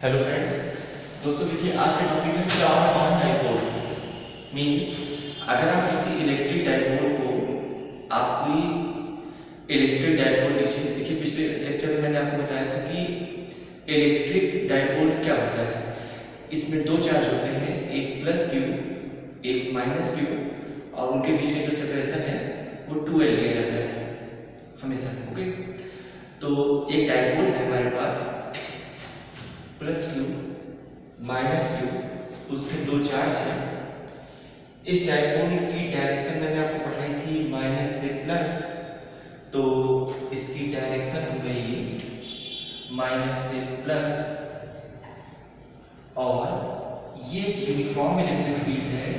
Hello friends. दोस्तों देखिए, आज का टॉपिक है चार्ज ऑन डाइपोल। मींस अगर आप किसी इलेक्ट्रिक डाइपोल को आप कोई इलेक्ट्रिक डाइपोल लीजिए। देखिए, पिछले लेक्चर में मैंने आपको बताया था कि इलेक्ट्रिक डाइपोल क्या होता है। इसमें दो चार्ज होते हैं, एक प्लस क्यू एक माइनस क्यू, और उनके बीच में जो सेपरेशन है वो 2L लिया जाता है हमेशा। ओके, तो एक डाइपोल है हमारे पास प्लस क्यू माइनस क्यू, उसके दो चार्ज हैं। इस डाइपोल की डायरेक्शन मैंने आपको पढ़ाई थी माइनस से प्लस, तो इसकी डायरेक्शन हो गई माइनस से प्लस, और ये यूनिफॉर्म इलेक्ट्रिक फील्ड है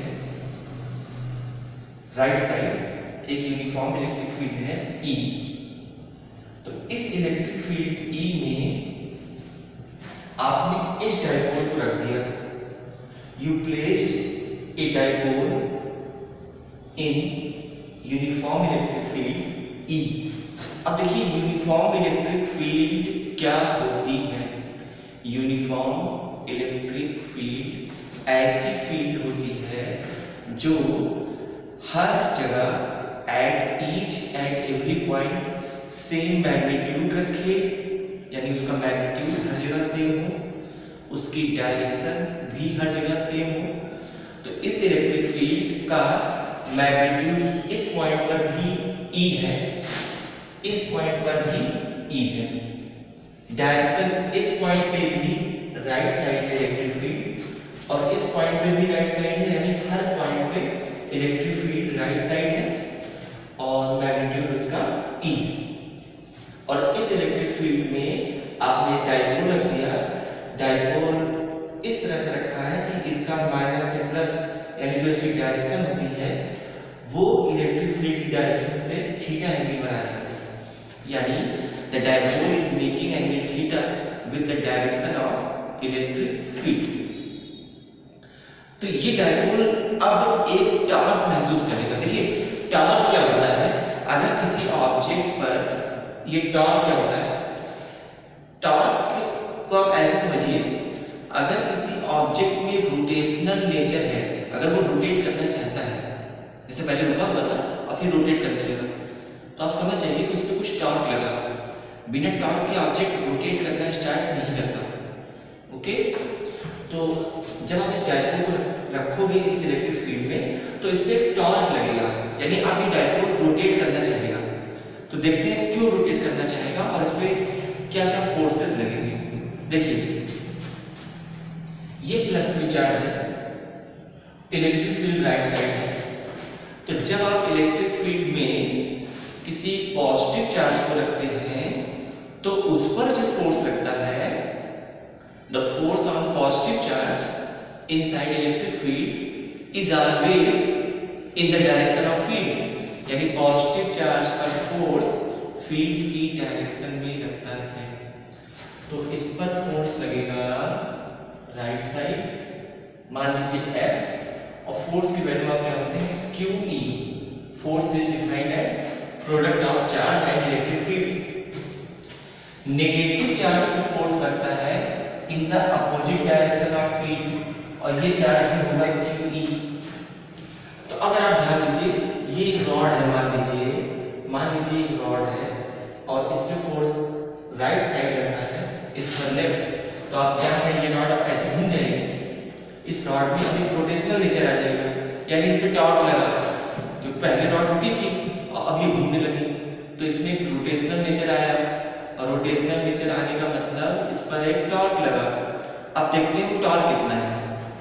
राइट साइड, एक यूनिफॉर्म इलेक्ट्रिक फील्ड है E। तो इस इलेक्ट्रिक फील्ड E में आपने इस डाइपोल को रख दिया। You placed a dipole in uniform electric field E। अब देखिए, यूनिफॉर्म इलेक्ट्रिक फील्ड क्या होती है। यूनिफॉर्म इलेक्ट्रिक फील्ड ऐसी फील्ड होती है जो हर जगह at each and every point same magnitude रखे, यानी उसका मैग्नीट्यूड हर जगह सेम हो, उसकी डायरेक्शन भी हर जगह सेम हो। तो इस इलेक्ट्रिक फील्ड का मैग्नीट्यूड इस पॉइंट पर भी E है, इस पॉइंट पर भी E है, डायरेक्शन इस पॉइंट पे भी राइट साइड है इलेक्ट्रिक फील्ड, और इस पॉइंट पे भी राइट साइड है, यानी हर पॉइंट पे इलेक्ट्रिक फील्ड राइट साइड है और मैग्नीट्यूड उसका E। और इस इलेक्ट्रिक फील्ड में आपने डाइपोल रख दिया। डाइपोल इस तरह से रखा है कि इसका माइनस से प्लस, यानी जो इसकी डायरेक्शन होती है वो इलेक्ट्रिक फील्ड की डायरेक्शन से थीटा एंगल बना है, यानी the dipole is making angle theta with the direction of electric field. तो ये डाइपोल अब एक टॉर्क महसूस करेगा। देखिए, टॉर्क क्या होता है, अगर किसी ऑब्जेक्ट पर ये टॉर्क क्या होता है, टॉर्क को आप ऐसे समझिए, अगर किसी ऑब्जेक्ट में रोटेशनल नेचर है, अगर वो रोटेट करना चाहता है, जैसे पहले रुका हुआ था और फिर रोटेट करने लगा, तो आप समझ जाइए कि उस पर कुछ टॉर्क लगा। बिना टॉर्क के ऑब्जेक्ट रोटेट करना स्टार्ट नहीं करता। ओके, तो जब आप इस डाइपोल को रखोगे इस इलेक्ट्रिक फील्ड में, तो इस पर टॉर्क लगेगा, यानी आप ये डाइपोल रोटेट करना चाहेगा। तो देखते हैं क्यों रोटेट करना चाहेगा और इस पे क्या क्या फोर्सेस लगेंगे। देखिए, ये प्लस क्यू चार्ज है, इलेक्ट्रिक फील्ड राइट साइड है। तो जब आप इलेक्ट्रिक फील्ड में किसी पॉजिटिव चार्ज को रखते हैं तो उस पर जो फोर्स लगता है, the force on positive charge inside electric field is always in the direction of field, यानी पॉजिटिव चार्ज का फोर्स फील्ड की डायरेक्शन में लगता है। तो इस पर फोर्स लगेगा राइट साइड, मान लीजिए F, और फोर्स की वैल्यू आप जानते हैं QE। Force is defined as product of charge and electric field. Negative charge को फोर्स लगता है in the opposite direction of field, और ये चार्ज भी होगा QE। तो अगर आप ध्यान दीजिए, ये एक रॉड है, मान लीजिए एक रॉड है और इस पे फोर्स राइट साइड लगना है, इस पर लेफ्ट, तो आप क्या है, ये रॉड अब ऐसे घूम जाएगी, इस रॉड में अभी रोटेशनल नेचर आ जाएगा, यानी इस पे टॉर्क लगा, जो पहले रॉड रुकी थी और अब ये घूमने लगी, तो इसमें एक रोटेशनल नेचर आया, और रोटेशनल नेचर आने का मतलब इस पर एक टॉर्क लगा। अब देखते हैं वो टॉर्क कितना है।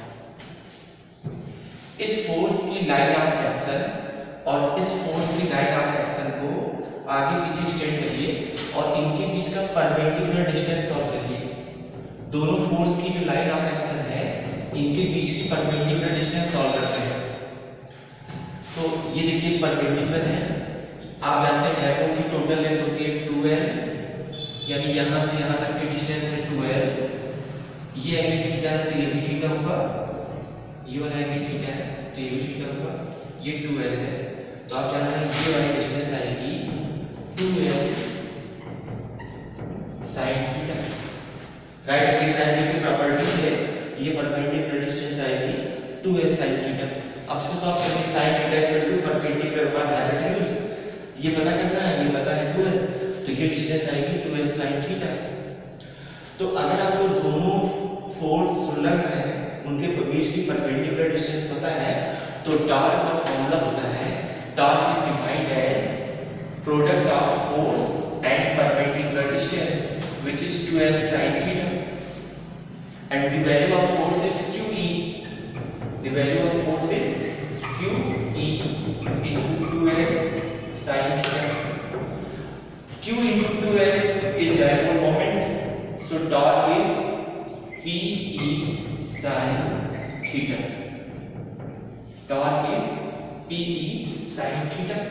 इस फोर्स की लाइन ऑफ एक्शन और इस फोर्स की लाइन ऑफ एक्शन को आगे पीछे एक्सटेंड करिए और इनके बीच का परपेंडिकुलर डिस्टेंस सॉल्व करिए। दोनों फोर्स की जो लाइन ऑफ एक्शन है, इनके बीच की परपेंडिकुलर डिस्टेंस सॉल्व करते हैं। तो ये देखिए परपेंडिकुलर है, आप जानते हैं डाइपोल की टोटल लेंथ होती है 2L, यानी यहाँ से यहाँ तक की डिस्टेंस है 2L। ये एंगल थीटा है तो ये भी थीटा होगा, ये वाला एंगल थीटा है तो ये भी थीटा होगा, ये 2L है, तो आप जानते हैं ये वाली डिस्टेंस आएगी 2L sin theta. Right angle triangle की प्रॉपर्टी है, ये परपेंडिकुलर डिस्टेंस आएगी 2l sin थीटा। अब इसको सॉल्व करके sin theta equal to perpendicular upon hypotenuse, ये पता करना है, ये पता है 2l, तो ये डिस्टेंस आएगी 2l sin थीटा। तो अगर आपको दोनों फोर्स जो लग रहे हैं उनके बीच की परपेंडिकुलर डिस्टेंस पता है, तो टॉर्क का फॉर्मूला होता है, torque is defined as product of force and perpendicular distance which is 2l sin theta, and the value of force is QE. The value of force is QE into 2l sin theta. Q into 2l is dipole moment, so torque is PE sin theta. Torque is PE sin theta.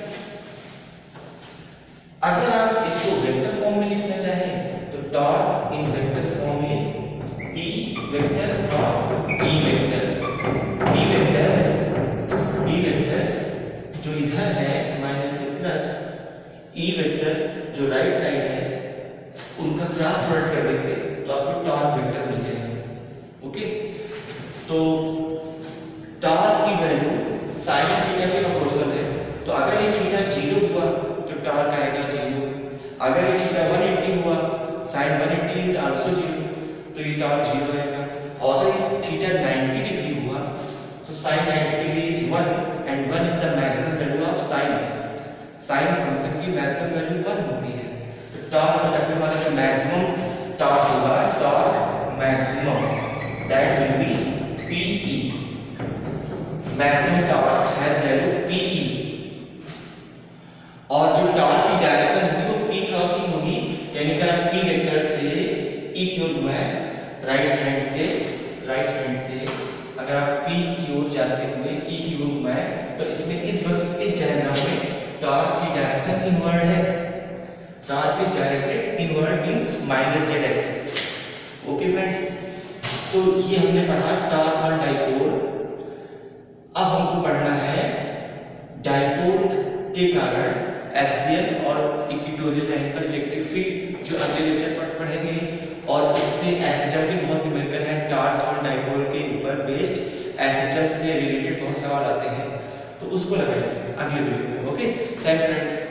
अगर आप इसको vector form में लिखना चाहें तो torque in vector form is P vector cross E vector. P vector जो इधर है माइनस से प्लस, E वेक्टर जो राइट साइड है उनका क्रॉस प्रोडक्ट कर देंगे तो आपको टॉर्क वेक्टर मिल जाएगा। ओके, तो टॉर्क की वैल्यू sin थीटा के प्रोपोर्शनल है, तो अगर ये थीटा 0 हुआ तो टॉर्क आएगा 0, अगर ये थीटा 180 हुआ sin 180 इज आल्सो 0, तो ये टॉर्क 0 आएगा। और अगर इस थीटा 90 डिग्री हुआ तो sin 90 degree is 1 and 1 is the maximum value of sin function की मैक्सिमम वैल्यू 1 होती है, तो टॉर्क मतलब हमारा जो मैक्सिमम टॉर्क होगा, torque maximum that will be PE, maximum torque has value PE, और जो टॉर्क की डायरेक्शन होगी वो P क्रॉसिंग होगी, यानी कि आप P वेक्टर से E की ओर घुमाएं, राइट हैंड से अगर आप P की ओर जाते हुए E की ओर घुमाएं तो इसमें इस वक्त इस डायग्राम में टॉर्क की डायरेक्शन इनवर्ड है, torque is directed inward means minus z axis. Okay friends, तो ये हमने पढ़ा टॉर्क ऑन डाइपोल। अब हमको पढ़ना है डाइपोल के कारण एक्सियल और इक्वेटोरियल लाइन पर इलेक्ट्रिक फील्ड, जो अगले लेक्चर पर पढ़ेंगे, और इसमें एसएचएम के बहुत न्यूमेरिकल है, टॉर्क ऑन डाइपोल के ऊपर बेस्ड एसएचएम से रिलेटेड बहुत सवाल आते हैं, तो उसको लगाएंगे अगले वीडियो में। Okay, thanks friends.